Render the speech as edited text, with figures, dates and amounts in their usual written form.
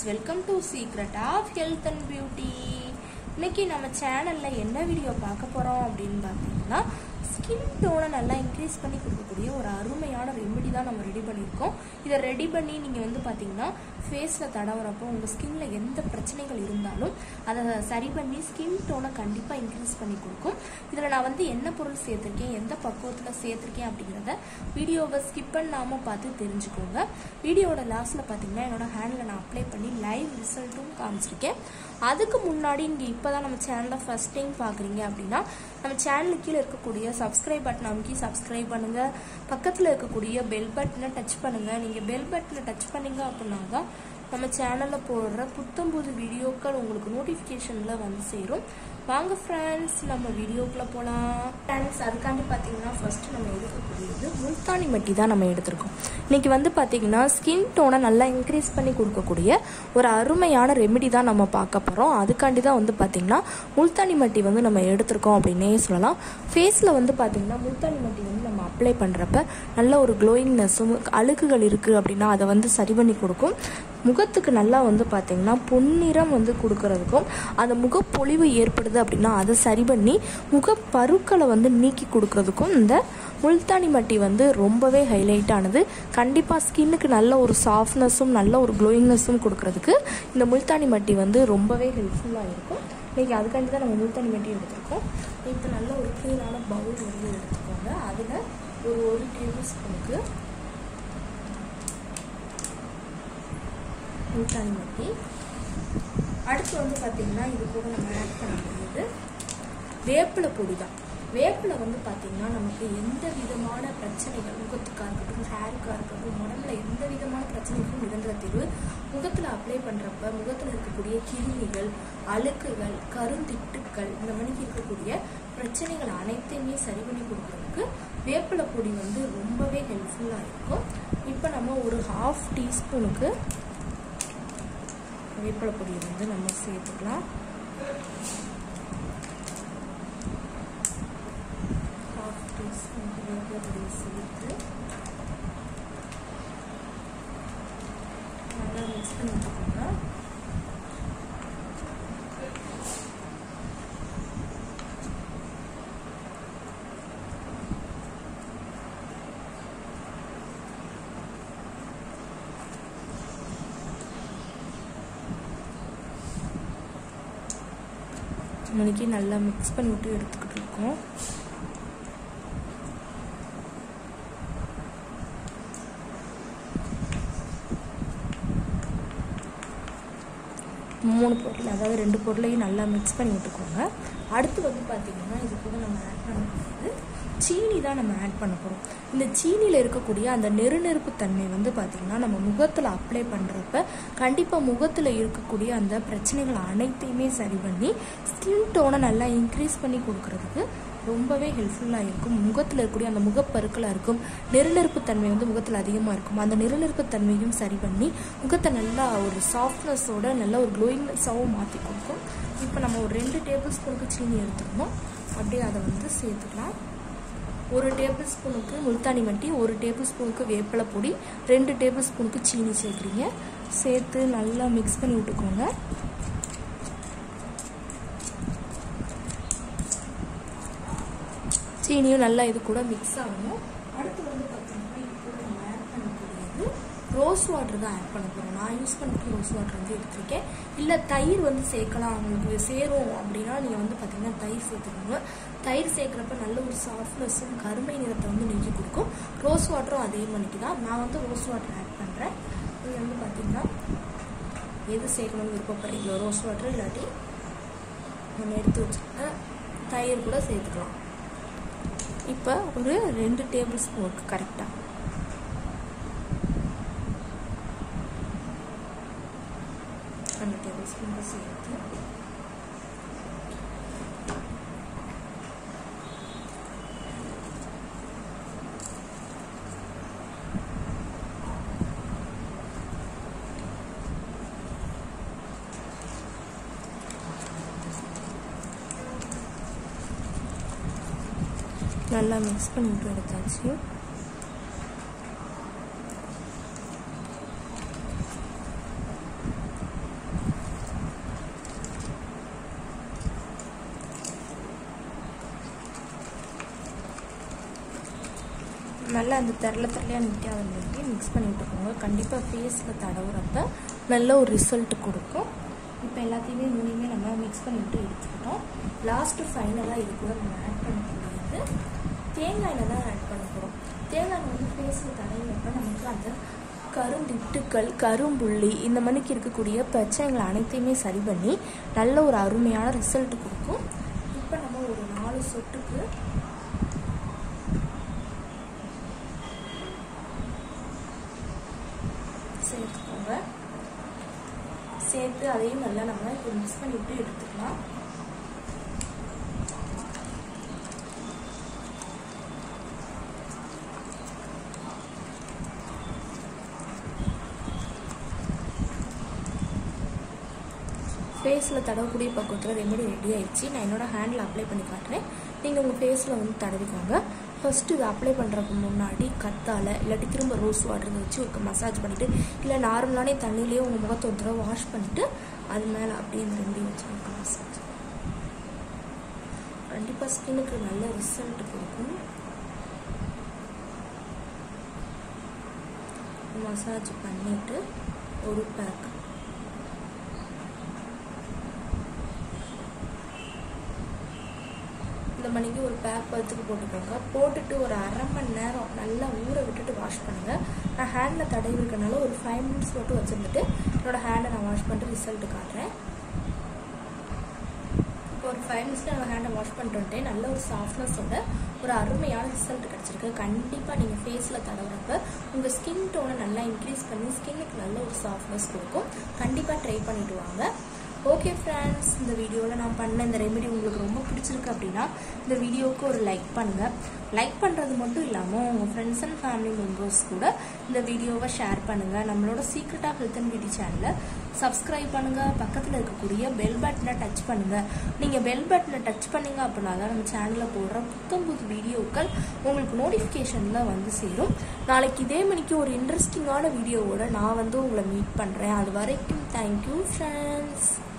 welcome to Secret of Health and Beauty. இன்னைக்கு நம்ம சேனல்ல என்ன வீடியோ பார்க்க போறோம் அப்படினு பாத்தீங்கன்னா ஸ்கின் டோனை நல்லா இன்க்ரீஸ் பண்ணி கொடுக்கக்கூடிய ஒரு அருமையான ரெமெடி தான் நம்ம ரெடி பண்ணியிருக்கோம். இதை ரெடி பண்ணி நீங்கள் பார்த்தீங்கன்னா ஃபேஸில் தடவுறப்போ உங்கள் ஸ்கின்ல எந்த பிரச்சனைகள் இருந்தாலும் அதை சரி பண்ணி ஸ்கின் டோனை கண்டிப்பாக இன்க்ரீஸ் பண்ணி கொடுக்கும். இதில் நான் என்ன பொருள் சேர்த்துருக்கேன், எந்த பக்குவத்தில் சேர்த்துருக்கேன் அப்படிங்கிறத வீடியோவை ஸ்கிப் பண்ணாமல் பார்த்து தெரிஞ்சுக்கோங்க. வீடியோட லாஸ்ட்டில் பார்த்தீங்கன்னா என்னோட ஹேண்டில் நான் அப்ளை பண்ணி லைவ் ரிசல்ட்டும் காமிச்சிருக்கேன். அதுக்கு முன்னாடி நீங்கள் இப்போ தான் நம்ம சேனலை ஃபர்ஸ்ட் டைம் பார்க்குறீங்க அப்படின்னா நம்ம சேனலுக்கு கீழே இருக்கக்கூடிய சப்ஸ்கிரைப் பட்டன் அமைக்கி சப்ஸ்கிரைப் பண்ணுங்கள். பக்கத்தில் இருக்கக்கூடிய பெல் பட்டனை டச் பண்ணுங்கள். நீங்கள் பெல் பட்டனை டச் பண்ணீங்க அப்படின்னா தான் நம்ம சேனலில் போடுற புத்தம்புது வீடியோக்கள் உங்களுக்கு நோட்டிஃபிகேஷனில் வந்து சேரும். வாங்க ஃப்ரெண்ட்ஸ், நம்ம வீடியோக்குள்ளே போகலாம். ஃப்ரெண்ட்ஸ், அதுக்காண்டி பார்த்தீங்கன்னா ஃபர்ஸ்ட் நம்ம எடுக்கக்கூடியது முல்தானி மட்டி தான் நம்ம எடுத்திருக்கோம். இன்றைக்கி பார்த்தீங்கன்னா ஸ்கின் டோனை நல்லா இன்க்ரீஸ் பண்ணி கொடுக்கக்கூடிய ஒரு அருமையான ரெமெடி தான் நம்ம பார்க்க போகிறோம். அதுக்காண்டி தான் பார்த்தீங்கன்னா முல்தானி மட்டி நம்ம எடுத்திருக்கோம் அப்படின்னே சொல்லலாம். ஃபேஸில் பார்த்தீங்கன்னா முல்தானி மட்டி நம்ம அப்ளை பண்ணுறப்ப நல்ல ஒரு க்ளோயிங்னஸும் அழுக்குகள் இருக்குது அப்படின்னா அதை சரி பண்ணி கொடுக்கும். முகத்துக்கு நல்லா பார்த்தீங்கன்னா பொன்னிறம் கொடுக்கறதுக்கும் அந்த முகப்பொலிவு ஏற்படுது அப்படின்னா அதை சரி பண்ணி முகப்பருக்களை நீக்கி கொடுக்கறதுக்கும் இந்த முல்தானி மட்டி ரொம்பவே ஹைலைட் ஆனது. கண்டிப்பாக ஸ்கின்னுக்கு நல்ல ஒரு சாஃப்ட்னஸும் நல்ல ஒரு க்ளோயிங்னஸும் கொடுக்கறதுக்கு இந்த முல்தானி மட்டி ரொம்பவே ஹெல்ப்ஃபுல்லாக இருக்கும். இன்றைக்கி அதுக்காண்டி தான் நம்ம முல்தானி மட்டி எடுத்திருக்கோம். இப்போ நல்ல ஒரு க்ளீனான பவுல் எடுத்துக்கோங்க. அதில் ஒரு டேபிள் ஸ்பூனுக்கு முல்தானி மட்டி. அடுத்து பார்த்தீங்கன்னா இது கூட நம்ம ஆட் பண்ணக்கூடியது வேப்பிலை பொடி தான். வேப்பிலை பார்த்தீங்கன்னா நமக்கு எந்த விதமான பிரச்சனைகள், முகத்துக்காக இருக்கட்டும் ஹேருக்காக இருக்கட்டும் உடம்புல எந்த விதமான பிரச்சனைக்கும் நிரந்தர தீர்வு. முகத்தில் அப்ளை பண்ணுறப்ப முகத்தில் இருக்கக்கூடிய கிருமிகள், அழுக்குகள், கருந்திட்டுக்கள் இந்த மணிக்கு இருக்கக்கூடிய பிரச்சனைகள் அனைத்தையுமே சரி பண்ணி கொடுக்கறதுக்கு வேப்பிலை பொடி ரொம்பவே ஹெல்ப்ஃபுல்லாக இருக்கும். இப்போ நம்ம ஒரு 1/2 டீஸ்பூனுக்கு வேப்பிலை பொடியை நம்ம சேர்த்துக்கலாம். 1/2 டீஸ்பூன் வேப்பிலை பொடியை சேர்த்து நல்லா மிக்ஸ் பண்ணி வச்சுக்கோங்க. மணிக்கு நல்லா மிக்ஸ் பண்ணி விட்டு எடுத்துக்கிட்டு இருக்கோம். மூணு பொருள், அதாவது 2 பொருளையும் நல்லா மிக்ஸ் பண்ணி விட்டுக்கோங்க. அடுத்து பார்த்தீங்கன்னா இது கூட நம்ம ஆட் பண்ணுறது சீனி தான் நம்ம ஆட் பண்ண போகிறோம். இந்த சீனியில் இருக்கக்கூடிய அந்த நெருநெருப்பு தன்மை பார்த்தீங்கன்னா நம்ம முகத்தில் அப்ளை பண்ணுறப்ப கண்டிப்பாக முகத்தில் இருக்கக்கூடிய அந்த பிரச்சனைகள் அனைத்தையுமே சரி பண்ணி ஸ்கின் டோனை நல்லா இன்க்ரீஸ் பண்ணி கொடுக்கறதுக்கு ரொம்பவே ஹெல்ப்ஃபுல்லாக இருக்கும். முகத்தில் இருக்கக்கூடிய அந்த முகப்பருக்களாக இருக்கும், நெருநெருப்பு தன்மை முகத்தில் அதிகமாக இருக்கும். அந்த நெருநெருப்பு தன்மையும் சரி பண்ணி முகத்தை நல்லா ஒரு சாஃப்ட்னஸோட நல்ல ஒரு க்ளோயிங்னஸாகவும் மாற்றி கொடுக்கும். இப்போ நம்ம ஒரு 2 டேபிள் ஸ்பூனுக்கு சீனி எடுத்துக்கணும். அப்படியே அதை சேர்த்துக்கலாம். 1 டேபிள் ஸ்பூனுக்கு முல்தானி மட்டி, 1 டேபிள் ஸ்பூனுக்கு வேப்பிலை பொடி, 2 டேபிள் ஸ்பூனுக்கு சீனி சேர்க்குறீங்க. சேர்த்து நல்லா மிக்ஸ் பண்ணி விட்டுக்கோங்க. சீனியும் நல்லா இது கூட மிக்ஸ் ஆகணும். அடுத்து பார்த்தீங்கன்னா இது கூட நம்ம ஆட் பண்ணக்கூடியது ரோஸ் வாட்டர் தான் ஆட் பண்ண போகிறோம். நான் யூஸ் பண்ணிட்டு ரோஸ் வாட்டர் எடுத்திருக்கேன். இல்லை தயிர் சேர்க்கலாம், உங்களுக்கு சேரும் அப்படின்னா நீங்கள் பார்த்தீங்கன்னா தயிர் சேர்த்துக்கோங்க. தயிர் சேர்க்குறப்ப நல்ல ஒரு சாஃப்ட்னஸும் கருமை நிறத்தை நீக்கி கொடுக்கும். ரோஸ் வாட்டரும் அதே மணிக்கு தான். நான் ரோஸ் வாட்டர் ஆட் பண்ணுறேன். நீங்கள் பார்த்தீங்கன்னா எது சேர்க்கணும்னு விருப்பப்படுறீங்களோ ரோஸ் வாட்டர் இல்லாட்டி நம்ம எடுத்து வச்சுருக்க தயிர் கூட சேர்த்துக்கலாம். இப்போ ஒரு 2 டேபிள் ஸ்பூனுக்கு கரெக்டாக டேபிள் ஸ்பூன் சேர்த்து நல்லா மிக்ஸ் பண்ணிட்டு எடுத்தாச்சு. நல்லா அந்த தெரலையாக நீட்டாக வந்துட்டு மிக்ஸ் பண்ணி விட்டுக்கோங்க. கண்டிப்பாக ஃபேஸில் தடவுறப்ப நல்ல ஒரு ரிசல்ட் கொடுக்கும். இப்போ எல்லாத்தையுமே மூணுமே நம்ம மிக்ஸ் பண்ணிவிட்டு எடுத்துக்கிட்டோம். லாஸ்ட்டு ஃபைனலாக இது கூட நம்ம ஆட் பண்ணக்கூடியது தேங்காய் எண்ணெய் தான் ஆட் பண்ண போகிறோம். தேங்காய் எண்ணெய் வந்து ஃபேஸில் தடவுறப்ப நமக்கு அந்த கருந்திட்டுக்கள், கரும்புள்ளி இந்த மணிக்கு இருக்கக்கூடிய பிரச்சனைகள் அனைத்தையுமே சரி பண்ணி நல்ல ஒரு அருமையான ரிசல்ட் கொடுக்கும். இப்போ நம்ம ஒரு 4 சொட்டுக்கு சேர்த்துக்கோங்க. சேர்த்து அதையும் நல்லா நம்ம இப்போ மிக்ஸ் பண்ணிவிட்டு எடுத்துக்கலாம். ஃபேஸில் தடவக்கூடிய பக்கத்தில் ரெமெடி ரெடி ஆயிடுச்சு. நான் என்னோட ஹேண்டில் அப்ளை பண்ணி காட்டுறேன். நீங்கள் உங்கள் ஃபேஸில் வந்து தடவிக்கோங்க. ஃபஸ்ட்டு இது அப்ளை பண்ணுறதுக்கு முன்னாடி கத்தால் இல்லாட்டி திரும்ப ரோஸ் வாட்டர் வச்சு ஒரு மசாஜ் பண்ணிவிட்டு இல்லை நார்மலானே தண்ணியிலேயே உங்கள் முகத்தை ஒரு தடவை வாஷ் பண்ணிவிட்டு அது மேலே அப்படியே இந்த ரெமெடி வச்சு மசாஜ் கண்டிப்பாக ஸ்கின்னுக்கு நல்ல ரிசல்ட் கொடுக்கும். மசாஜ் பண்ணிவிட்டு ஒரு பேக் இந்த மணிக்கு ஒரு பேக் பத்துக்கு போட்டுக்கோங்க. போட்டுட்டு ஒரு அரை மணி நேரம் நல்லா ஊற விட்டுட்டு வாஷ் பண்ணுங்கள். நான் ஹேண்டில் தடவி இருக்கனால ஒரு 5 மினிட்ஸ் மட்டும் வச்சுருந்துட்டு என்னோடய ஹேண்டை நான் வாஷ் பண்ணிட்டு ரிசல்ட்டு காட்டுறேன். இப்போ ஒரு 5 மினிட்ஸில் என்னோடய ஹேண்டை வாஷ் பண்ணிட்டு வந்துட்டேன். நல்ல ஒரு சாஃப்ட்னஸோட ஒரு அருமையான ரிசல்ட் கிடச்சிருக்கு. கண்டிப்பாக நீங்கள் ஃபேஸில் தடவுறப்ப உங்கள் ஸ்கின் டோனை நல்லா இன்க்ரீஸ் பண்ணி ஸ்கின்னுக்கு நல்ல ஒரு சாஃப்ட்னஸ் கொடுக்கும். கண்டிப்பாக ட்ரை பண்ணிவிட்டு வாங்க. ஓகே ஃப்ரெண்ட்ஸ், இந்த வீடியோவில் நான் பண்ண இந்த ரெமெடி உங்களுக்கு ரொம்ப பிடிச்சிருக்கு அப்படின்னா இந்த வீடியோவுக்கு ஒரு லைக் பண்ணுங்கள். லைக் பண்ணுறது மட்டும் இல்லாமல் உங்கள் ஃப்ரெண்ட்ஸ் அண்ட் ஃபேமிலி மெம்பர்ஸ் கூட இந்த வீடியோவை ஷேர் பண்ணுங்கள். நம்மளோட secret of health and beauty சேனலை சப்ஸ்கிரைப் பண்ணுங்கள். பக்கத்தில் இருக்கக்கூடிய பெல் பட்டனை டச் பண்ணுங்கள். நீங்கள் பெல் பட்டனை டச் பண்ணிங்க அப்படின்னா தான் நம்ம சேனலில் போடுற புது வீடியோக்கள் உங்களுக்கு நோட்டிஃபிகேஷனில் வந்து சேரும். நாளைக்கு இதே மணிக்கு ஒரு இன்ட்ரெஸ்டிங்கான வீடியோவோட நான் வந்து உங்களை மீட் பண்ணுறேன். அது வரைக்கும் தேங்க்யூ ஃப்ரெண்ட்ஸ்.